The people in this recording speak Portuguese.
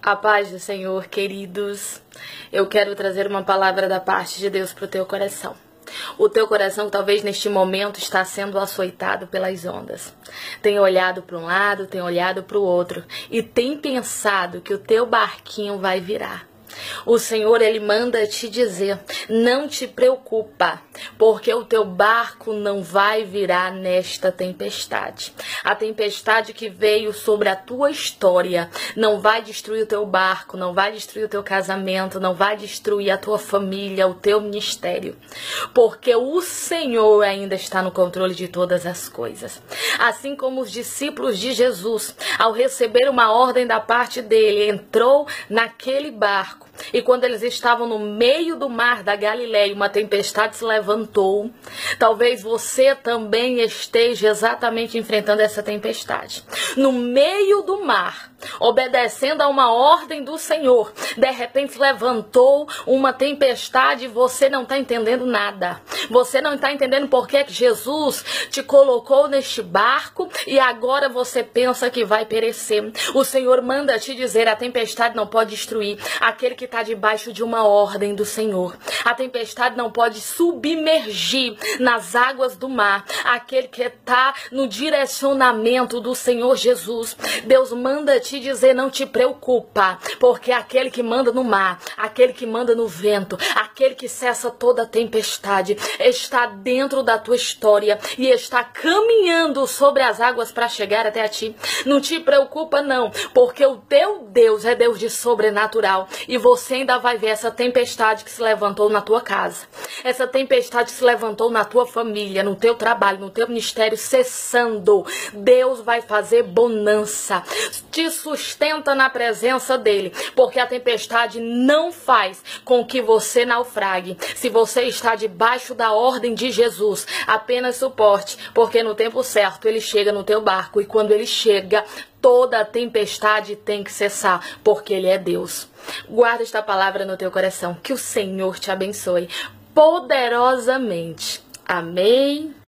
A paz do Senhor, queridos. Eu quero trazer uma palavra da parte de Deus para o teu coração. O teu coração talvez neste momento está sendo açoitado pelas ondas. Tem olhado para um lado, tem olhado para o outro e tem pensado que o teu barquinho vai virar. O Senhor, Ele manda te dizer, não te preocupa, porque o teu barco não vai virar nesta tempestade. A tempestade que veio sobre a tua história não vai destruir o teu barco, não vai destruir o teu casamento, não vai destruir a tua família, o teu ministério, porque o Senhor ainda está no controle de todas as coisas. Assim como os discípulos de Jesus, ao receber uma ordem da parte dele, entrou naquele barco. E quando eles estavam no meio do mar da Galileia, uma tempestade se levantou. Talvez você também esteja exatamente enfrentando essa tempestade. No meio do mar, obedecendo a uma ordem do Senhor, de repente levantou uma tempestade e você não está entendendo nada. Você não está entendendo por que Jesus te colocou neste barco e agora você pensa que vai perecer. O Senhor manda te dizer, a tempestade não pode destruir aquele que está debaixo de uma ordem do Senhor. A tempestade não pode submergir nas águas do mar aquele que está no direcionamento do Senhor Jesus. Deus manda te dizer, não te preocupa, porque aquele que manda no mar, aquele que manda no vento, aquele que cessa toda a tempestade, está dentro da tua história e está caminhando sobre as águas para chegar até a ti. Não te preocupa não, porque o teu Deus é Deus de sobrenatural e você ainda vai ver essa tempestade que se levantou na tua casa, essa tempestade que se levantou na tua família, no teu trabalho, no teu ministério cessando. Deus vai fazer bonança, te sustenta na presença dele, porque a tempestade não faz com que você naufrague. Se você está debaixo da ordem de Jesus, apenas suporte, porque no tempo certo ele chega no teu barco e quando ele chega, toda a tempestade tem que cessar, porque ele é Deus. Guarda esta palavra no teu coração. Que o Senhor te abençoe poderosamente. Amém.